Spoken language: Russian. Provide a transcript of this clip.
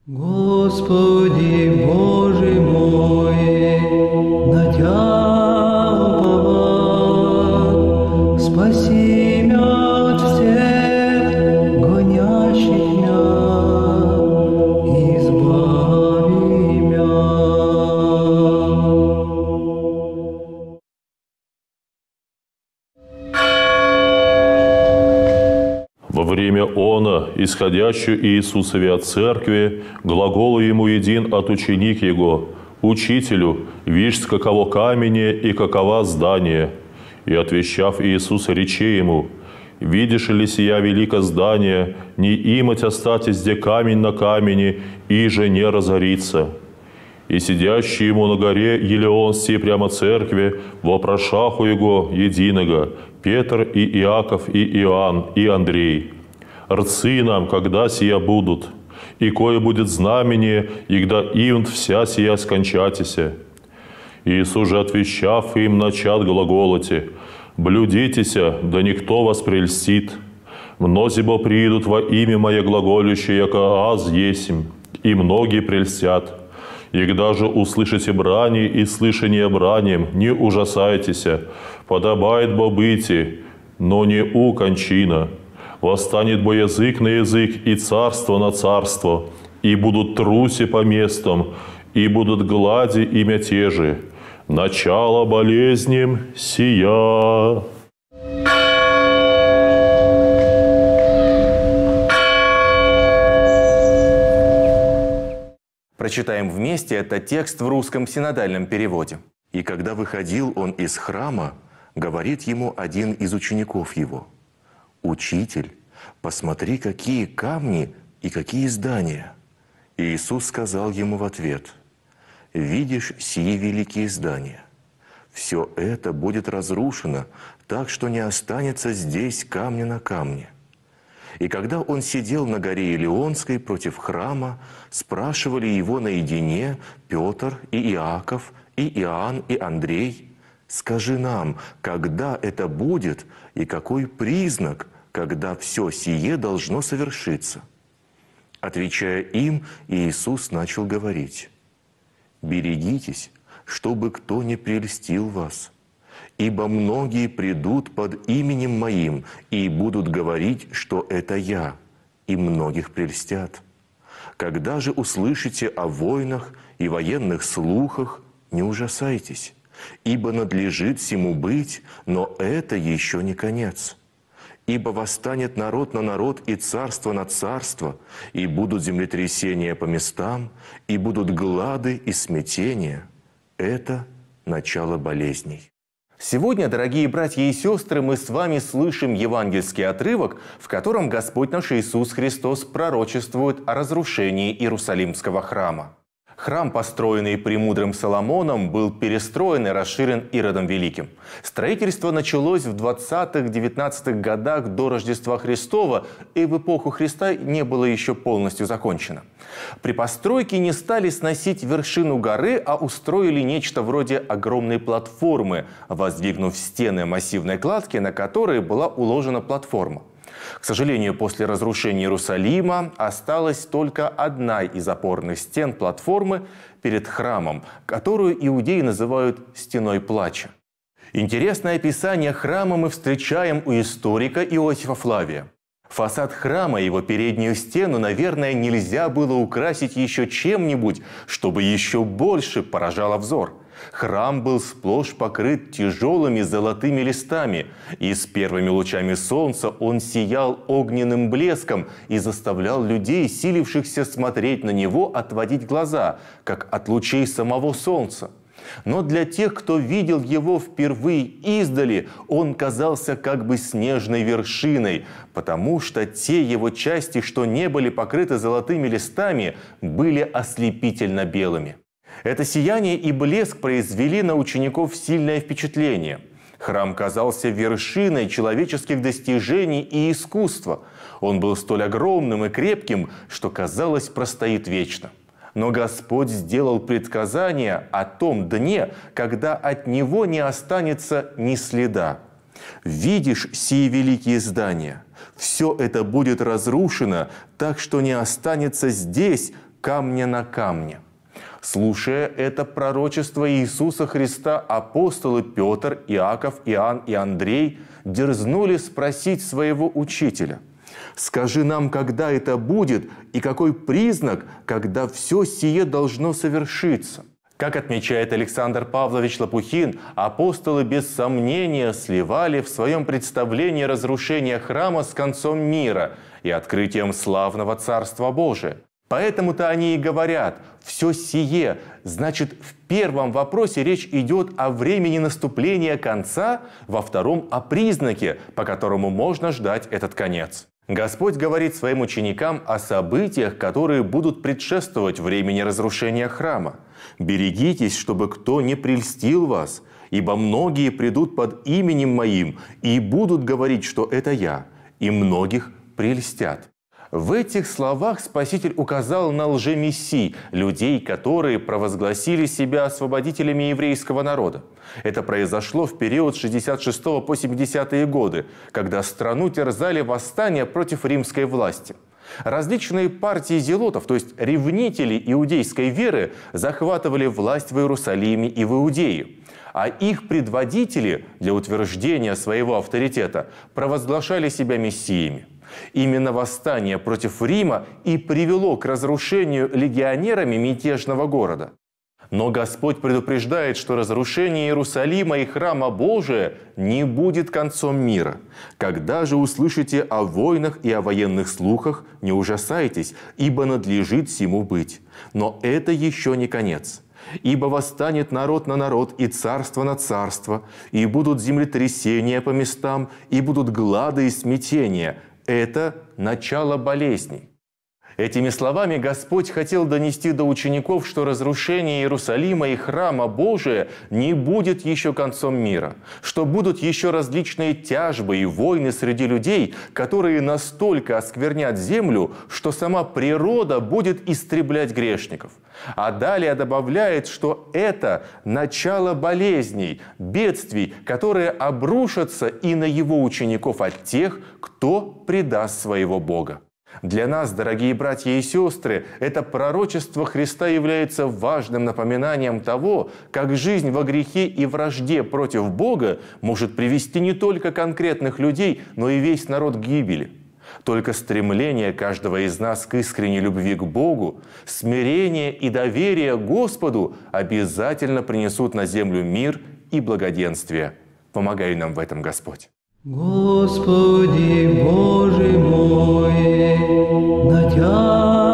Господи Боже мой, на Тя уповал, спаси мя от всех гонящих мя, избави мя. Во время она, исходящую Иисусове от церкви, глаголу ему един от ученик его: «Учителю, вишь, каково камение и какова здание». И отвещав Иисус, рече ему: «Видишь ли сия велико здание, не имать остатись, где камень на камени, иже не разорится». И сидящий ему на горе Елеон сей прямо церкви, вопрошаху его единого, Петр и Иаков и Иоанн и Андрей: «Рцы нам, когда сия будут, и кое будет знамение, и когда ивнт вся сия скончатися». Иисус же, отвещав им, начат глаголоти: «Блюдитеся, да никто вас прельстит. Мнози бо приидут во имя Мое глаголющее, яко аз есмь, и многие прельстят. Егда же услышите брани и слышание бранiem, не ужасайтесь, подобает бо быти, но не у кончина. Восстанет бо язык на язык и царство на царство, и будут труси по местам, и будут глади и мятежи. Начало болезням сия». Прочитаем вместе этот текст в русском синодальном переводе. «И когда выходил он из храма, говорит ему один из учеников его: „Учитель, посмотри, какие камни и какие здания“. И Иисус сказал ему в ответ: „Видишь сии великие здания? Все это будет разрушено, так что не останется здесь камня на камне“. И когда он сидел на горе Елеонской против храма, спрашивали его наедине Петр и Иаков и Иоанн и Андрей: «Скажи нам, когда это будет и какой признак, когда все сие должно совершиться?» Отвечая им, Иисус начал говорить: «Берегитесь, чтобы кто не прельстил вас. Ибо многие придут под именем Моим и будут говорить, что это Я, и многих прельстят. Когда же услышите о войнах и военных слухах, не ужасайтесь, ибо надлежит сему быть, но это еще не конец. Ибо восстанет народ на народ и царство на царство, и будут землетрясения по местам, и будут глады и смятения. Это начало болезней». Сегодня, дорогие братья и сестры, мы с вами слышим евангельский отрывок, в котором Господь наш Иисус Христос пророчествует о разрушении Иерусалимского храма. Храм, построенный премудрым Соломоном, был перестроен и расширен Иродом Великим. Строительство началось в 20-19 годах до Рождества Христова и в эпоху Христа не было еще полностью закончено. При постройке не стали сносить вершину горы, а устроили нечто вроде огромной платформы, воздвигнув стены массивной кладки, на которые была уложена платформа. К сожалению, после разрушения Иерусалима осталась только одна из опорных стен платформы перед храмом, которую иудеи называют «стеной плача». Интересное описание храма мы встречаем у историка Иосифа Флавия. Фасад храма и его переднюю стену, наверное, нельзя было украсить еще чем-нибудь, чтобы еще больше поражало взор. Храм был сплошь покрыт тяжелыми золотыми листами, и с первыми лучами солнца он сиял огненным блеском и заставлял людей, силившихся смотреть на него, отводить глаза, как от лучей самого солнца. Но для тех, кто видел его впервые издали, он казался как бы снежной вершиной, потому что те его части, что не были покрыты золотыми листами, были ослепительно белыми. Это сияние и блеск произвели на учеников сильное впечатление. Храм казался вершиной человеческих достижений и искусства. Он был столь огромным и крепким, что, казалось, простоит вечно. Но Господь сделал предсказание о том дне, когда от него не останется ни следа. «Видишь сии великие здания? Все это будет разрушено, так что не останется здесь камня на камне». Слушая это пророчество Иисуса Христа, апостолы Петр, Иаков, Иоанн и Андрей дерзнули спросить своего учителя: «Скажи нам, когда это будет, и какой признак, когда все сие должно совершиться?» Как отмечает Александр Павлович Лопухин, апостолы без сомнения сливали в своем представлении разрушение храма с концом мира и открытием славного Царства Божия. Поэтому-то они и говорят: «все сие». Значит, в первом вопросе речь идет о времени наступления конца, во втором – о признаке, по которому можно ждать этот конец. Господь говорит своим ученикам о событиях, которые будут предшествовать времени разрушения храма. «Берегитесь, чтобы кто не прельстил вас, ибо многие придут под именем Моим и будут говорить, что это Я, и многих прельстят». В этих словах Спаситель указал на лжемессий, людей, которые провозгласили себя освободителями еврейского народа. Это произошло в период с 66 по 70-е годы, когда страну терзали восстания против римской власти. Различные партии зелотов, то есть ревнители иудейской веры, захватывали власть в Иерусалиме и в Иудее. А их предводители для утверждения своего авторитета провозглашали себя мессиями. Именно восстание против Рима и привело к разрушению легионерами мятежного города. Но Господь предупреждает, что разрушение Иерусалима и храма Божия не будет концом мира. «Когда же услышите о войнах и о военных слухах, не ужасайтесь, ибо надлежит сему быть. Но это еще не конец. Ибо восстанет народ на народ и царство на царство, и будут землетрясения по местам, и будут глады и смятения. Это начало болезней». Этими словами Господь хотел донести до учеников, что разрушение Иерусалима и храма Божия не будет еще концом мира, что будут еще различные тяжбы и войны среди людей, которые настолько осквернят землю, что сама природа будет истреблять грешников. А далее добавляет, что это начало болезней, бедствий, которые обрушатся и на его учеников от тех, кто предаст своего Бога. Для нас, дорогие братья и сестры, это пророчество Христа является важным напоминанием того, как жизнь во грехе и вражде против Бога может привести не только конкретных людей, но и весь народ к гибели. Только стремление каждого из нас к искренней любви к Богу, смирение и доверие Господу обязательно принесут на землю мир и благоденствие. Помогай нам в этом, Господь. Господи Боже мой, на Тя